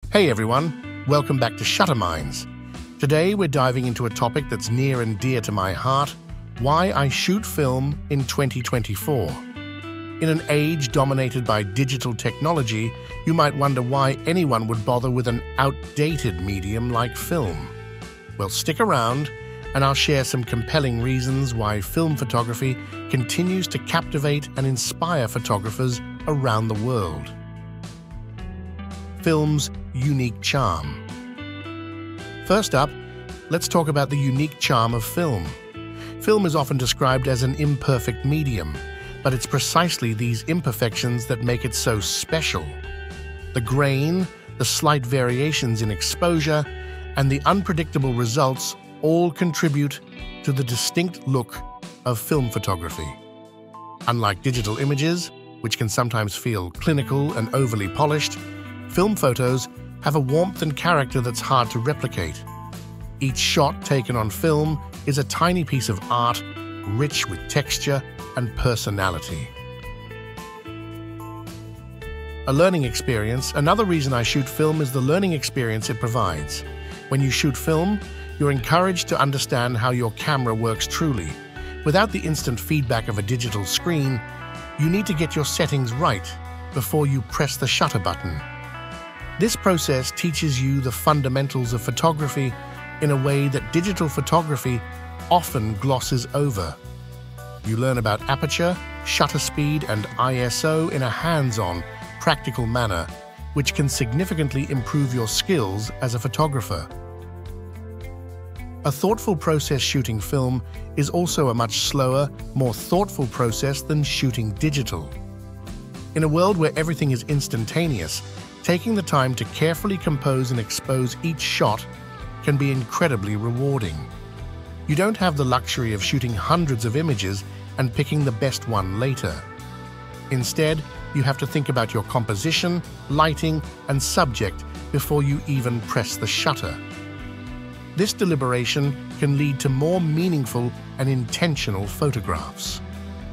Hey everyone, welcome back to Shutter Minds. Today we're diving into a topic that's near and dear to my heart: why I shoot film in 2024. In an age dominated by digital technology, you might wonder why anyone would bother with an outdated medium like film. Well, stick around and I'll share some compelling reasons why film photography continues to captivate and inspire photographers around the world. Film's unique charm. First up, let's talk about the unique charm of film. Film is often described as an imperfect medium, but it's precisely these imperfections that make it so special. The grain, the slight variations in exposure, and the unpredictable results all contribute to the distinct look of film photography. Unlike digital images, which can sometimes feel clinical and overly polished, film photos have a warmth and character that's hard to replicate. Each shot taken on film is a tiny piece of art, rich with texture and personality. A learning experience. Another reason I shoot film is the learning experience it provides. When you shoot film, you're encouraged to understand how your camera works truly. Without the instant feedback of a digital screen, you need to get your settings right before you press the shutter button. This process teaches you the fundamentals of photography in a way that digital photography often glosses over. You learn about aperture, shutter speed, and ISO in a hands-on, practical manner, which can significantly improve your skills as a photographer. A thoughtful process shooting film is also a much slower, more thoughtful process than shooting digital. In a world where everything is instantaneous, taking the time to carefully compose and expose each shot can be incredibly rewarding. You don't have the luxury of shooting hundreds of images and picking the best one later. Instead, you have to think about your composition, lighting, and subject before you even press the shutter. This deliberation can lead to more meaningful and intentional photographs.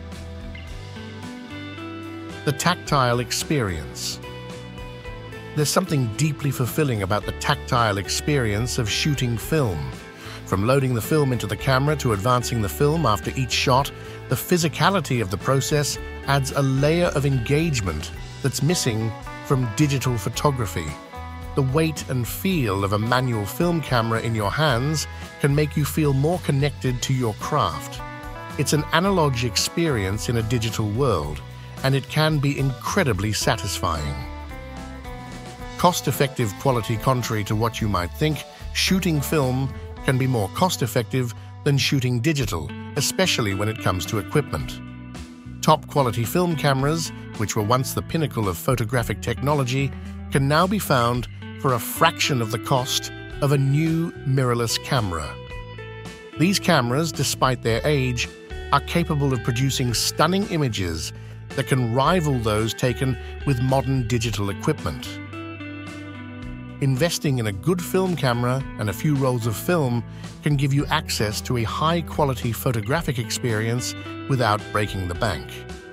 The tactile experience. There's something deeply fulfilling about the tactile experience of shooting film. From loading the film into the camera to advancing the film after each shot, the physicality of the process adds a layer of engagement that's missing from digital photography. The weight and feel of a manual film camera in your hands can make you feel more connected to your craft. It's an analog experience in a digital world, and it can be incredibly satisfying. Cost-effective quality. Contrary to what you might think, shooting film can be more cost-effective than shooting digital, especially when it comes to equipment. Top-quality film cameras, which were once the pinnacle of photographic technology, can now be found for a fraction of the cost of a new mirrorless camera. These cameras, despite their age, are capable of producing stunning images that can rival those taken with modern digital equipment. Investing in a good film camera and a few rolls of film can give you access to a high-quality photographic experience without breaking the bank.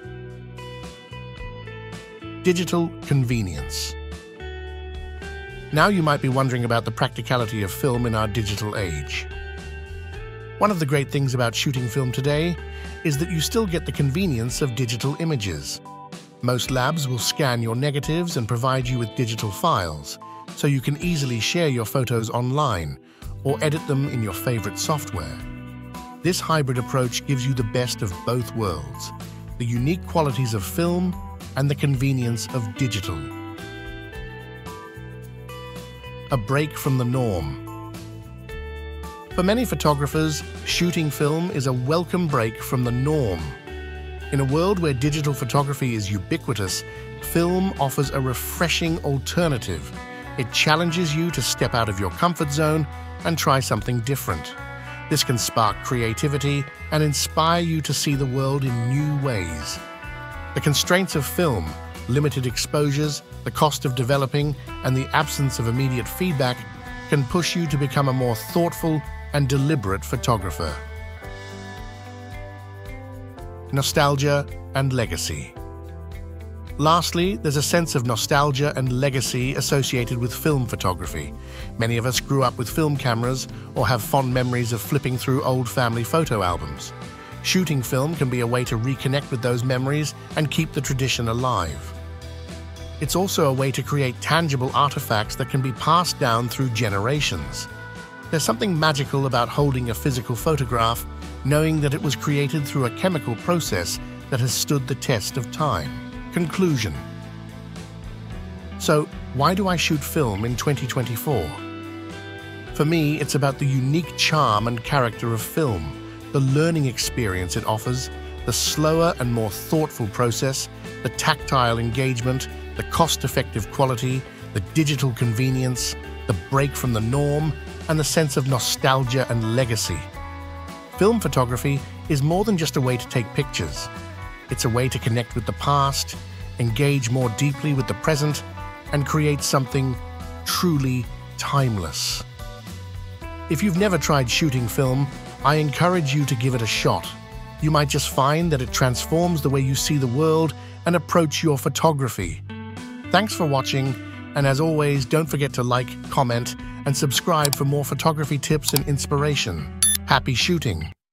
Digital convenience. Now you might be wondering about the practicality of film in our digital age. One of the great things about shooting film today is that you still get the convenience of digital images. Most labs will scan your negatives and provide you with digital files, so you can easily share your photos online or edit them in your favorite software. This hybrid approach gives you the best of both worlds, the unique qualities of film and the convenience of digital. A break from the norm. For many photographers, shooting film is a welcome break from the norm. In a world where digital photography is ubiquitous, film offers a refreshing alternative. It challenges you to step out of your comfort zone and try something different. This can spark creativity and inspire you to see the world in new ways. The constraints of film, limited exposures, the cost of developing, and the absence of immediate feedback can push you to become a more thoughtful and deliberate photographer. Nostalgia and legacy. Lastly, there's a sense of nostalgia and legacy associated with film photography. Many of us grew up with film cameras or have fond memories of flipping through old family photo albums. Shooting film can be a way to reconnect with those memories and keep the tradition alive. It's also a way to create tangible artifacts that can be passed down through generations. There's something magical about holding a physical photograph, knowing that it was created through a chemical process that has stood the test of time. Conclusion. So, why do I shoot film in 2024? For me, it's about the unique charm and character of film, the learning experience it offers, the slower and more thoughtful process, the tactile engagement, the cost-effective quality, the digital convenience, the break from the norm, and the sense of nostalgia and legacy. Film photography is more than just a way to take pictures. It's a way to connect with the past, engage more deeply with the present, and create something truly timeless. If you've never tried shooting film, I encourage you to give it a shot. You might just find that it transforms the way you see the world and approach your photography. Thanks for watching, and as always, don't forget to like, comment, and subscribe for more photography tips and inspiration. Happy shooting!